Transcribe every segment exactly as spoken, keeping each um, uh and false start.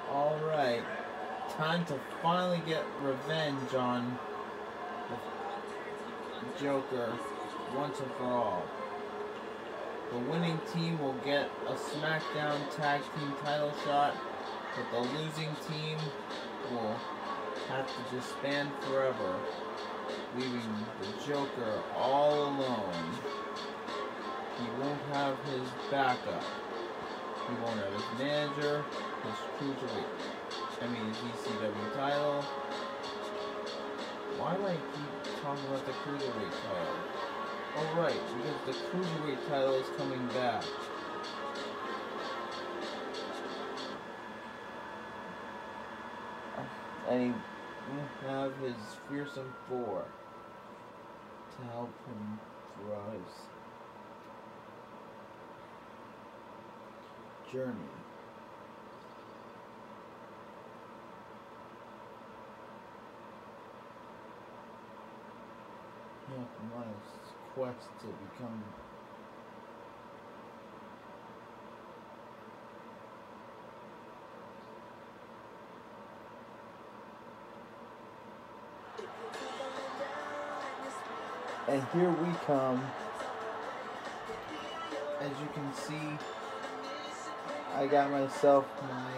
Alright, time to finally get revenge on the Joker once and for all. The winning team will get a SmackDown Tag Team title shot, but the losing team will have to disband forever, leaving the Joker all alone. He won't have his backup. He won't have his manager, his cruiserweight, I mean his E C W title. Why do I keep talking about the cruiserweight title? Oh right, because the cruiserweight title is coming back. And he will have his fearsome four to help him throughout his journey. Yeah, on his quest to become and here we come. As you can see, I got myself my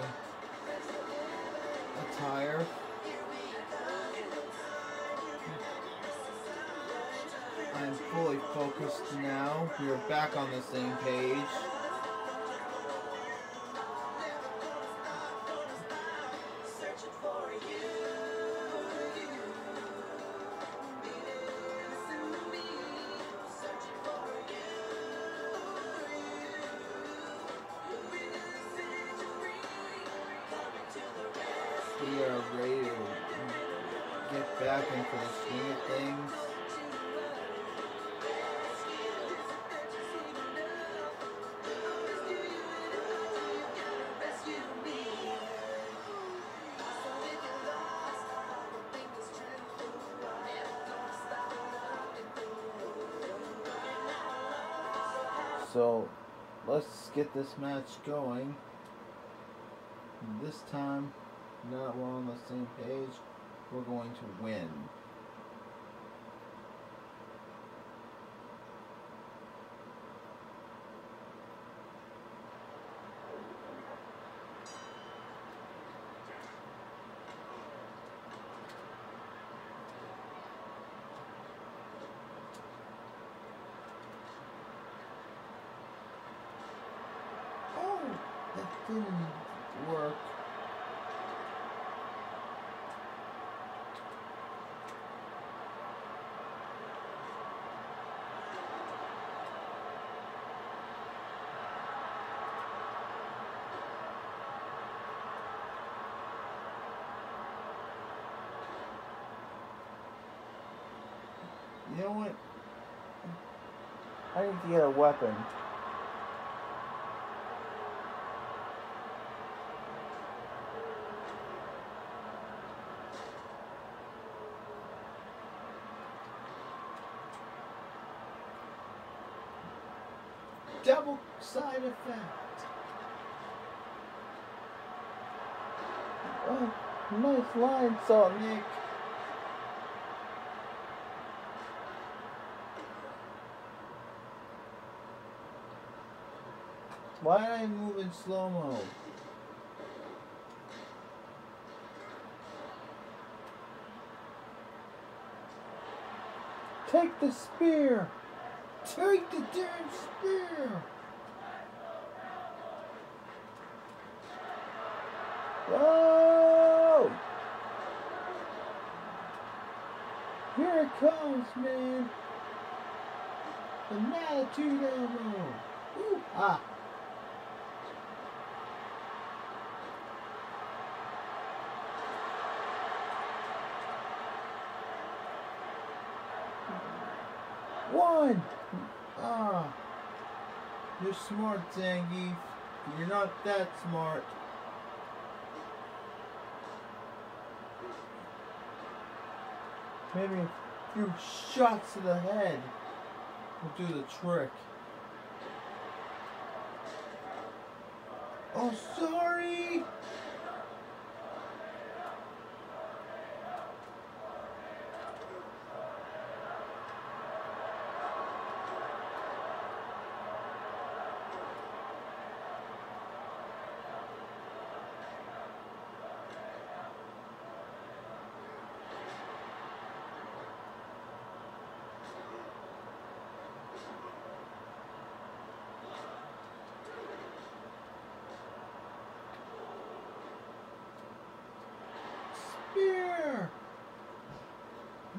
attire. I'm fully focused now. We are back on the same page. We are ready to get back into the swing of things. So let's get this match going. And this time, now that we're on the same page, we're going to win. Oh, that didn't work. You know what? I need to get a weapon. Double side effect. Oh, nice line, Salt Nick. Why did I move in slow-mo? Take the spear! Take the damn spear! Whoa! Here it comes, man! The Magnitude elbow! Ooh, ah! One! Ah! You're smart, Zangief. You're not that smart. Maybe a few shots to the head will do the trick. Oh, sorry!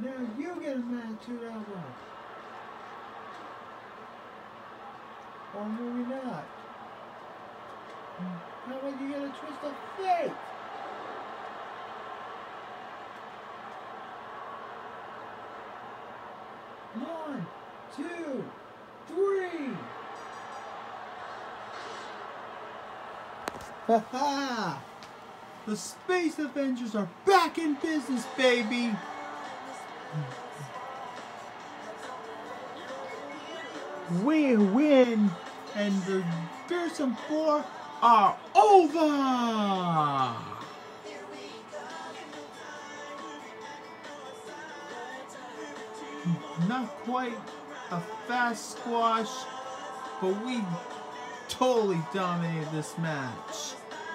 Now you get a Attitude Elbow. Or maybe not. How about you get a Twist of Fate? One, two, three. Ha ha! The Space Avengers are back in business, baby! We win, and the fearsome four are over! Not quite a fast squash, but we totally dominated this match.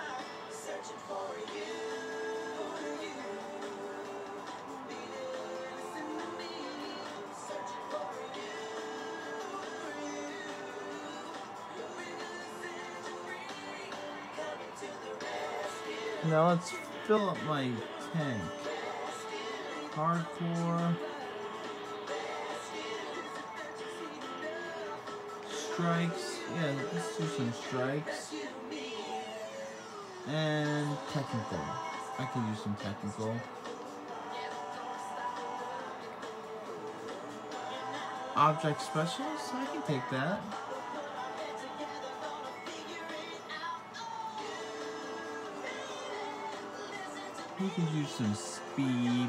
Now let's fill up my tank. Hardcore. Strikes. Yeah, let's do some strikes. And technical. I can use some technical. Object specialist? I can take that. We can use some speed.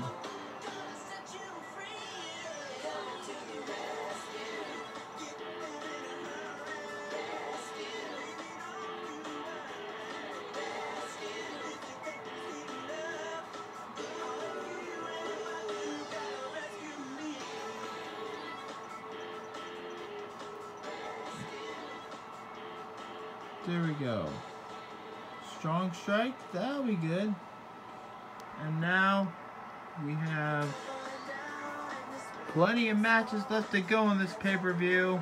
There we go. Strong strike, that'll be good. And now we have plenty of matches left to go in this pay-per-view.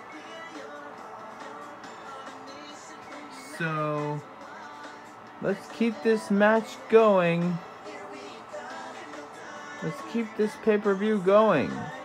So let's keep this match going. Let's keep this pay-per-view going.